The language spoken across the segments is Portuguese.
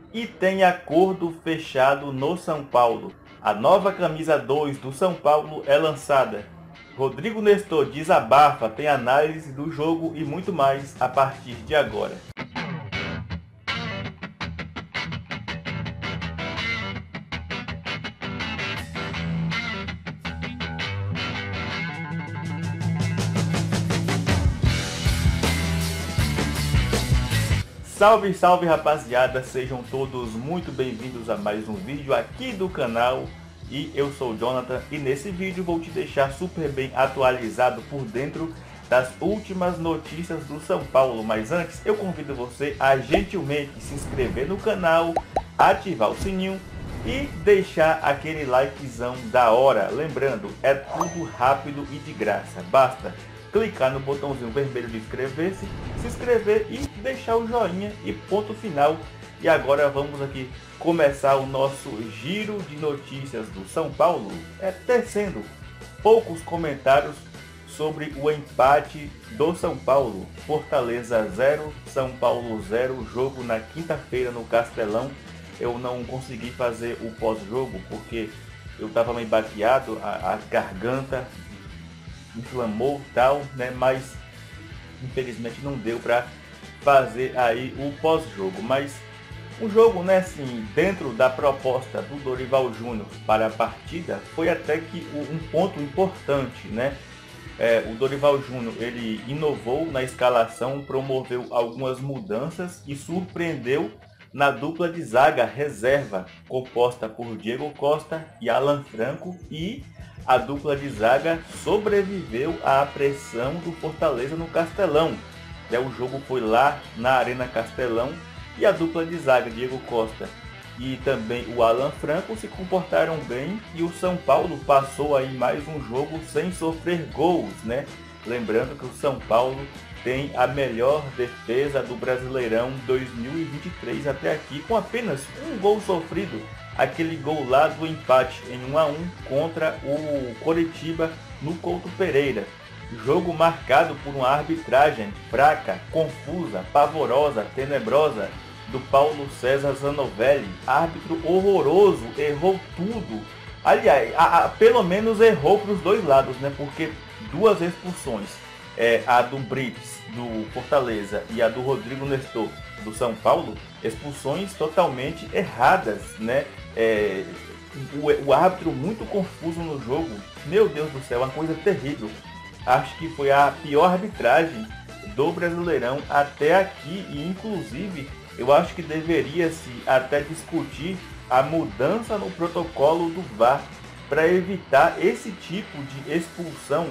E tem acordo fechado no São Paulo. A nova camisa 2 do São Paulo é lançada. Rodrigo Nestor desabafa, tem análise do jogo e muito mais a partir de agora. Salve, salve rapaziada, sejam todos muito bem-vindos a mais um vídeo aqui do canal. E eu sou o Jonathan e nesse vídeo vou te deixar super bem atualizado por dentro das últimas notícias do São Paulo. Mas antes eu convido você a gentilmente se inscrever no canal, ativar o sininho e deixar aquele likezão da hora. Lembrando, é tudo rápido e de graça, basta clicar no botãozinho vermelho de inscrever-se, se inscrever e deixar o joinha e ponto final. E agora vamos aqui começar o nosso giro de notícias do São Paulo, tecendo poucos comentários sobre o empate do São Paulo. Fortaleza 0, São Paulo 0, jogo na quinta-feira no Castelão. Eu não consegui fazer o pós-jogo porque eu estava meio baqueado, a garganta inflamou tal, né? Mas infelizmente não deu para fazer aí o pós-jogo. Mas o jogo, né, assim, dentro da proposta do Dorival Júnior para a partida, foi até que um ponto importante, né? O Dorival Júnior, ele inovou na escalação, promoveu algumas mudanças e surpreendeu na dupla de zaga reserva, composta por Diego Costa e Alan Franco, e a dupla de zaga sobreviveu à pressão do Fortaleza no Castelão. O jogo foi lá na Arena Castelão e a dupla de zaga, Diego Costa e também o Alan Franco, se comportaram bem e o São Paulo passou aí mais um jogo sem sofrer gols, né? Lembrando que o São Paulo tem a melhor defesa do Brasileirão 2023 até aqui, com apenas um gol sofrido. Aquele gol lá do empate em 1-1 contra o Coritiba no Couto Pereira. Jogo marcado por uma arbitragem fraca, confusa, pavorosa, tenebrosa do Paulo César Zanovelli. Árbitro horroroso, errou tudo. Aliás, pelo menos errou para os dois lados, né? Porque duas expulsões, a do Brits do Fortaleza e a do Rodrigo Nestor do São Paulo, expulsões totalmente erradas, né? O árbitro muito confuso no jogo, meu Deus do céu, uma coisa terrível. Acho que foi a pior arbitragem do Brasileirão até aqui e inclusive eu acho que deveria-se até discutir a mudança no protocolo do VAR para evitar esse tipo de expulsão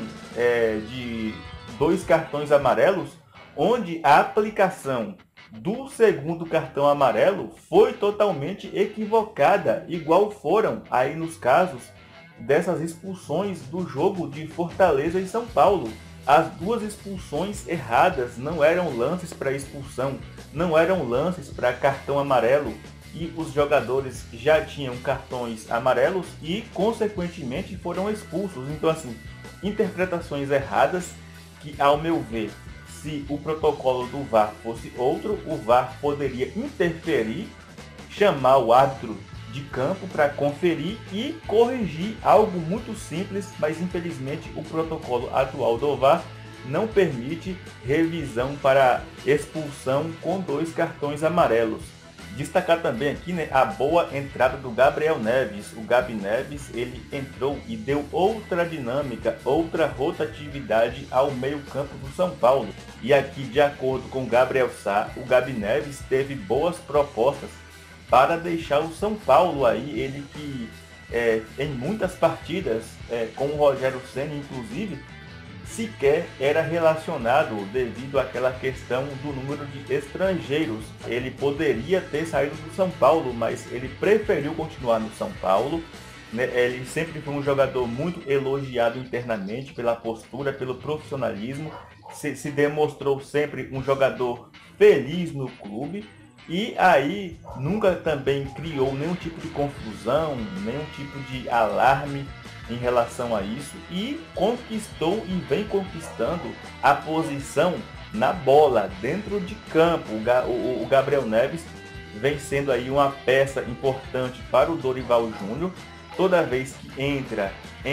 de 2 cartões amarelos, onde a aplicação do segundo cartão amarelo foi totalmente equivocada, igual foram aí nos casos dessas expulsões do jogo de Fortaleza e São Paulo. As duas expulsões erradas não eram lances para expulsão, não eram lances para cartão amarelo, e os jogadores já tinham cartões amarelos e consequentemente foram expulsos. Então assim, interpretações erradas que, ao meu ver, se o protocolo do VAR fosse outro, o VAR poderia interferir, chamar o árbitro de campo para conferir e corrigir algo muito simples, mas infelizmente o protocolo atual do VAR não permite revisão para expulsão com 2 cartões amarelos. Destacar também aqui, né, a boa entrada do Gabriel Neves. O Gabi Neves, ele entrou e deu outra dinâmica, outra rotatividade ao meio-campo do São Paulo. E aqui, de acordo com o Gabriel Sá, o Gabi Neves teve boas propostas para deixar o São Paulo aí, ele que em muitas partidas, com o Rogério Ceni inclusive, sequer era relacionado devido àquela questão do número de estrangeiros. Ele poderia ter saído do São Paulo, mas ele preferiu continuar no São Paulo, né? Ele sempre foi um jogador muito elogiado internamente pela postura, pelo profissionalismo, se demonstrou sempre um jogador feliz no clube. E aí nunca também criou nenhum tipo de confusão, nenhum tipo de alarme em relação a isso, e conquistou e vem conquistando a posição na bola, dentro de campo. O Gabriel Neves vem sendo aí uma peça importante para o Dorival Júnior. Toda vez que entra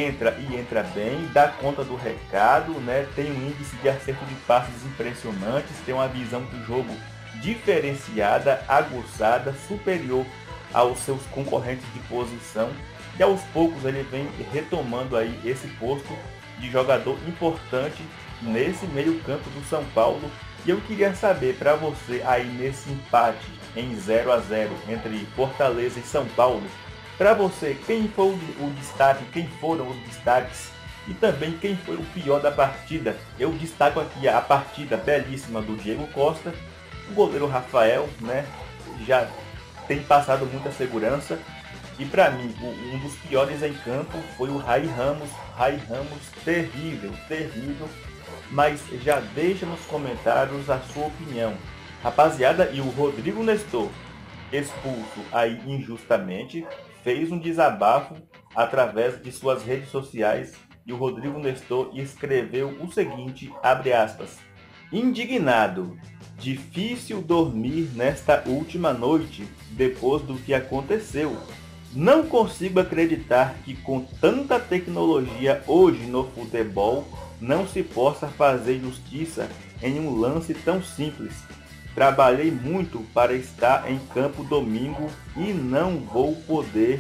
bem, dá conta do recado, né? Tem um índice de acerto de passes impressionantes, tem uma visão do jogo diferenciada, aguçada, superior aos seus concorrentes de posição, e aos poucos ele vem retomando aí esse posto de jogador importante nesse meio campo do São Paulo. E eu queria saber para você aí nesse empate em 0 a 0 entre Fortaleza e São Paulo, para você, quem foi o destaque, quem foram os destaques e também quem foi o pior da partida. Eu destaco aqui a partida belíssima do Diego Costa, o goleiro Rafael, né, já tem passado muita segurança. E para mim, um dos piores em campo foi o Rai Ramos. Rai Ramos, terrível, terrível. Mas já deixa nos comentários a sua opinião. Rapaziada, e o Rodrigo Nestor, expulso aí injustamente, fez um desabafo através de suas redes sociais, e o Rodrigo Nestor escreveu o seguinte, abre aspas: indignado, difícil dormir nesta última noite depois do que aconteceu. Não consigo acreditar que com tanta tecnologia hoje no futebol não se possa fazer justiça em um lance tão simples. Trabalhei muito para estar em campo domingo e não vou poder.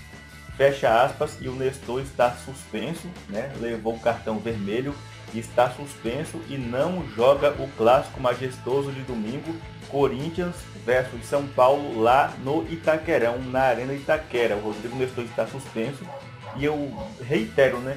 Fecha aspas. E o Nestor está suspenso, né? Levou o cartão vermelho, está suspenso e não joga o clássico majestoso de domingo, Corinthians versus São Paulo, lá no Itaquerão, na Arena Itaquera. O Rodrigo Nestor está suspenso e eu reitero, né?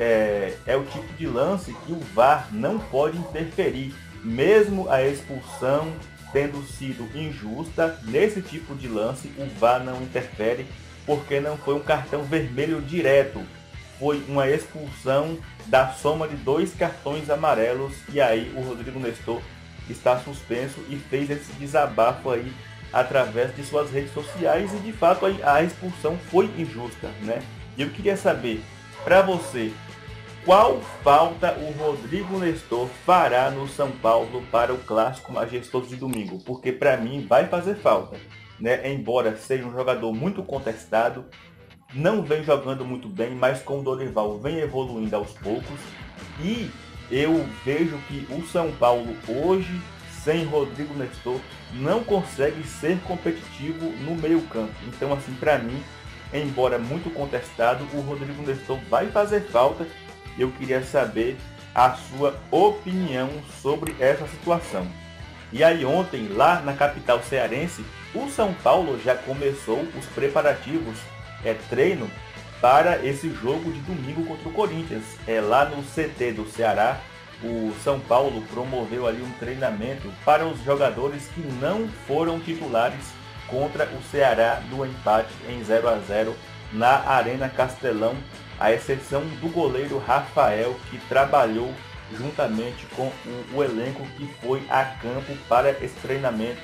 É o tipo de lance que o VAR não pode interferir. Mesmo a expulsão tendo sido injusta, nesse tipo de lance o VAR não interfere, porque não foi um cartão vermelho direto, foi uma expulsão da soma de 2 cartões amarelos. E aí o Rodrigo Nestor está suspenso e fez esse desabafo aí através de suas redes sociais, e de fato a expulsão foi injusta, né? E eu queria saber, para você, qual falta o Rodrigo Nestor fará no São Paulo para o clássico majestoso de domingo? Porque para mim vai fazer falta, né? Embora seja um jogador muito contestado, não vem jogando muito bem, mas com o Dorival vem evoluindo aos poucos. E eu vejo que o São Paulo hoje, sem Rodrigo Nestor, não consegue ser competitivo no meio campo. Então, assim, para mim, embora muito contestado, o Rodrigo Nestor vai fazer falta. Eu queria saber a sua opinião sobre essa situação. E aí ontem, lá na capital cearense, o São Paulo já começou os preparativos, treino para esse jogo de domingo contra o Corinthians. Lá no CT do Ceará, o São Paulo promoveu ali um treinamento para os jogadores que não foram titulares contra o Ceará do empate em 0 a 0 na Arena Castelão, à exceção do goleiro Rafael, que trabalhou juntamente com o elenco que foi a campo para esse treinamento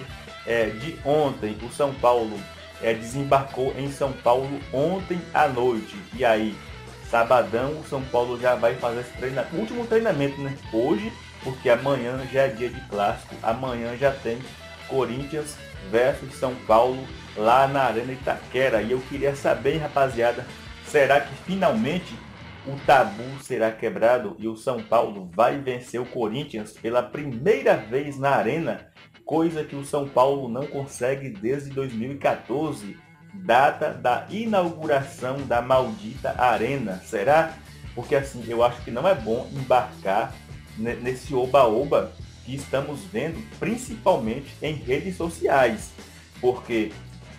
de ontem. O São Paulo desembarcou em São Paulo ontem à noite, e aí sabadão o São Paulo já vai fazer esse último treinamento, né? Hoje, porque amanhã já é dia de clássico, amanhã já tem Corinthians versus São Paulo lá na Arena Itaquera. E eu queria saber, rapaziada, será que finalmente o tabu será quebrado e o São Paulo vai vencer o Corinthians pela primeira vez na Arena? Coisa que o São Paulo não consegue desde 2014, data da inauguração da maldita Arena. Será? Porque assim, eu acho que não é bom embarcar nesse oba-oba que estamos vendo, principalmente em redes sociais, porque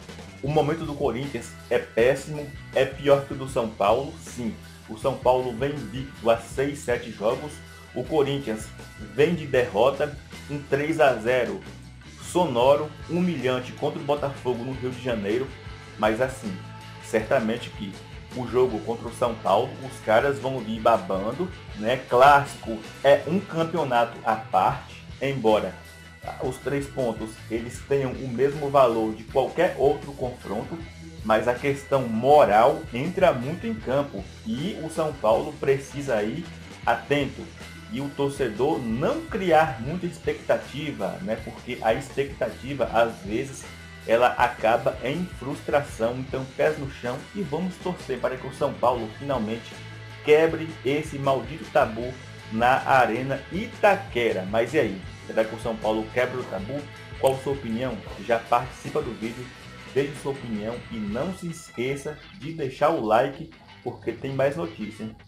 o momento do Corinthians é péssimo, é pior que o do São Paulo, sim. O São Paulo vem invicto a 6, 7 jogos, o Corinthians vem de derrota, um 3 a 0 sonoro, humilhante contra o Botafogo no Rio de Janeiro. Mas assim, certamente que o jogo contra o São Paulo, os caras vão vir babando, né? Clássico é um campeonato à parte, embora os 3 pontos eles tenham o mesmo valor de qualquer outro confronto, mas a questão moral entra muito em campo e o São Paulo precisa ir atento e o torcedor não criar muita expectativa, né? Porque a expectativa às vezes ela acaba em frustração. Então pés no chão e vamos torcer para que o São Paulo finalmente quebre esse maldito tabu na Arena Itaquera. Mas e aí? Será que o São Paulo quebra o tabu? Qual a sua opinião? Já participa do vídeo, deixe sua opinião e não se esqueça de deixar o like, porque tem mais notícia, hein?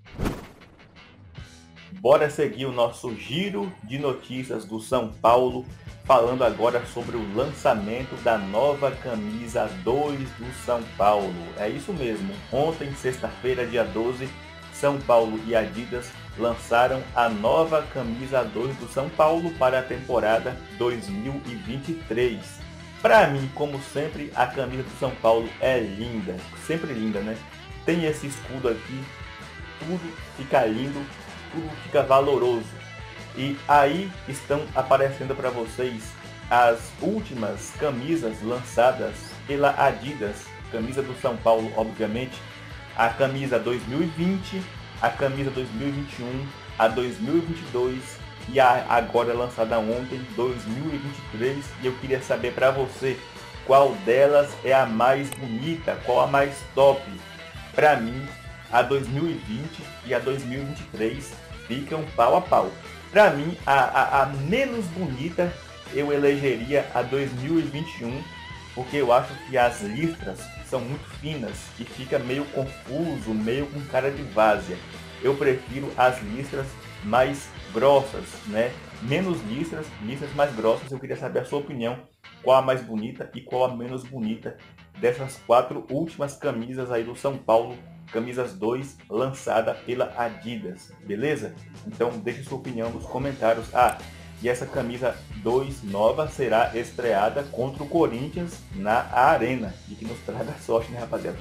Bora seguir o nosso giro de notícias do São Paulo, falando agora sobre o lançamento da nova camisa 2 do São Paulo. É isso mesmo, ontem, sexta-feira, dia 12, São Paulo e Adidas lançaram a nova camisa 2 do São Paulo para a temporada 2023. Para mim, como sempre, a camisa do São Paulo é linda, sempre linda, né? Tem esse escudo aqui, tudo fica lindo, tudo fica valoroso. E aí estão aparecendo para vocês as últimas camisas lançadas pela Adidas, camisa do São Paulo, obviamente, a camisa 2020, a camisa 2021, a 2022 e a agora lançada ontem, 2023. E eu queria saber para você qual delas é a mais bonita, qual a mais top. Para mim, a 2020 e a 2023 ficam pau a pau. Para mim, a menos bonita eu elegeria a 2021, porque eu acho que as listras são muito finas e fica meio confuso, meio com cara de várzea. Eu prefiro as listras mais grossas, né? Menos listras mais grossas. Eu queria saber a sua opinião, qual a mais bonita e qual a menos bonita dessas 4 últimas camisas aí do São Paulo, camisas 2 lançada pela Adidas, beleza? Então deixe sua opinião nos comentários. E essa camisa 2 nova será estreada contra o Corinthians na Arena. E que nos traga sorte, né, rapaziada?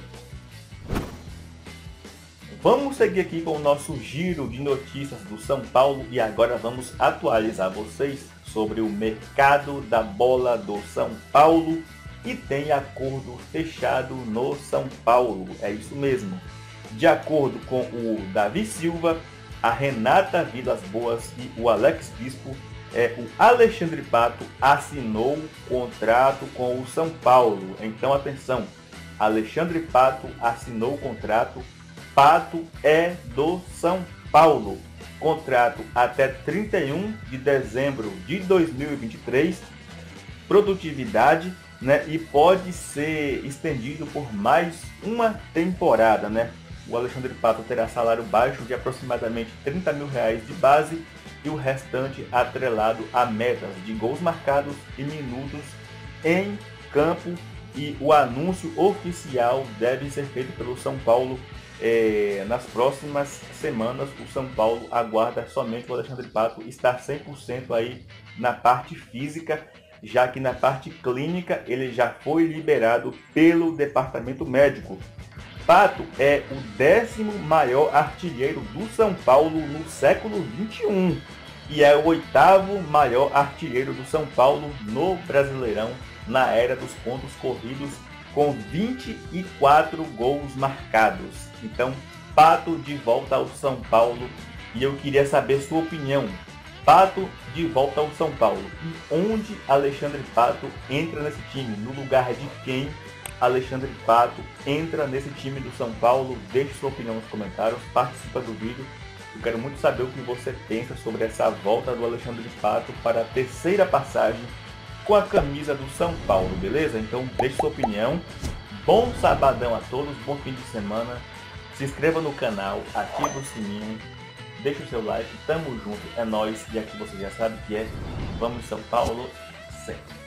Vamos seguir aqui com o nosso giro de notícias do São Paulo e agora vamos atualizar vocês sobre o mercado da bola do São Paulo, e tem acordo fechado no São Paulo. É isso mesmo. De acordo com o Davi Silva, a Renata Vilas Boas e o Alex Bispo, o Alexandre Pato assinou contrato com o São Paulo. Então atenção, Alexandre Pato assinou o contrato. Pato é do São Paulo. Contrato até 31 de dezembro de 2023. Produtividade, né? E pode ser estendido por mais uma temporada, né? O Alexandre Pato terá salário baixo de aproximadamente R$30 mil de base e o restante atrelado a metas de gols marcados e minutos em campo. E o anúncio oficial deve ser feito pelo São Paulo nas próximas semanas. O São Paulo aguarda somente o Alexandre Pato estar 100% aí na parte física, já que na parte clínica ele já foi liberado pelo departamento médico. Pato é o 10º maior artilheiro do São Paulo no século XXI e é o 8º maior artilheiro do São Paulo no Brasileirão na era dos pontos corridos, com 24 gols marcados. Então, Pato de volta ao São Paulo e eu queria saber sua opinião. Pato de volta ao São Paulo. E onde Alexandre Pato entra nesse time? No lugar de quem Alexandre Pato entra nesse time do São Paulo? Deixe sua opinião nos comentários, participa do vídeo. Eu quero muito saber o que você pensa sobre essa volta do Alexandre Pato para a 3ª passagem com a camisa do São Paulo, beleza? Então deixe sua opinião. Bom sabadão a todos, bom fim de semana. Se inscreva no canal, ative o sininho, deixe o seu like, tamo junto, é nóis. E aqui você já sabe que é Vamos São Paulo sempre.